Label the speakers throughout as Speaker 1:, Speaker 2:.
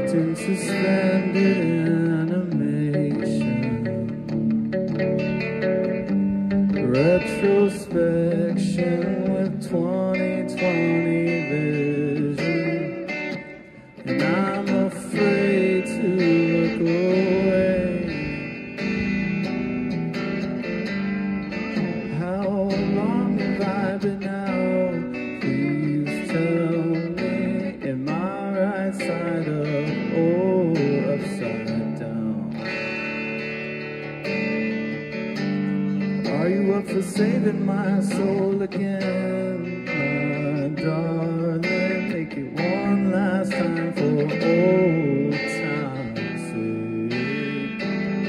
Speaker 1: locked in suspended animation. Retrospection with 20/20 vision, and I'm afraid to look away. How long have I been out? Please tell me, am I right side up or upside down? Are you up for saving my soul again, my darling? Make it one last time for old time's sake.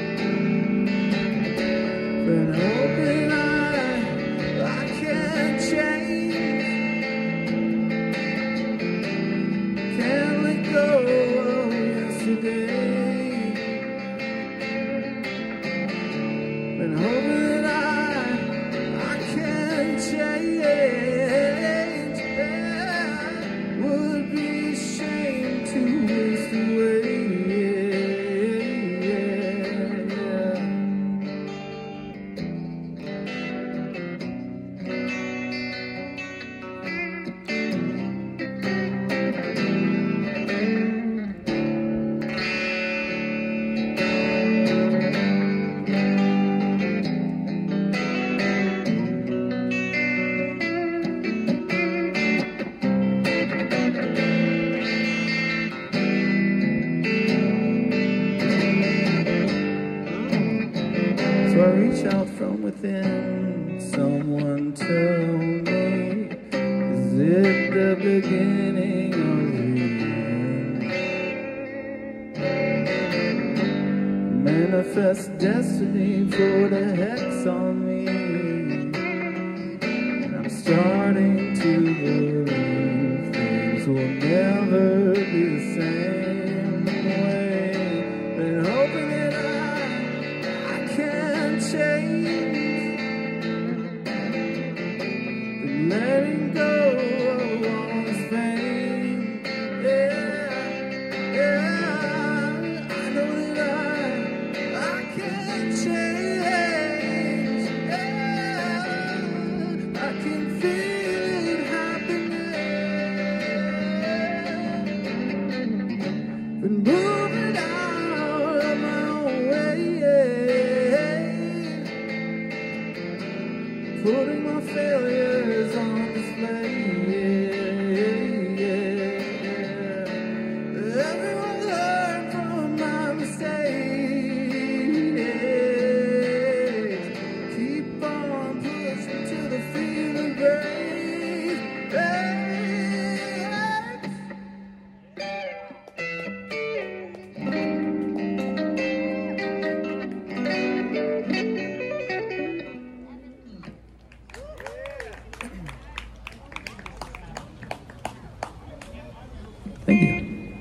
Speaker 1: Been hoping I can't change, can't let go of yesterday. Been hoping I can't change, yeah. Would be a shame to waste away, So I reach out from within. Someone tell me, is it the beginning of the end? Manifest destiny for the hex on me, and I'm starting to believe things will never be the same way. Been hoping that I can't change, but letting go of all this pain, yeah, yeah. I know that I can't change, yeah. I can feel it happening. Been moving out of my own way, putting my failures on display, yeah. Everyone learn from my mistakes. Keep on pushing till the feeling breaks, yeah. Thank you.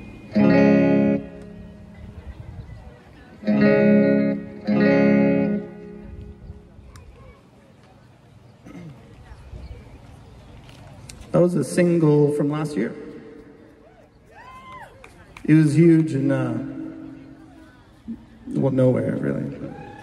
Speaker 1: That was a single from last year. It was huge and, well, nowhere really.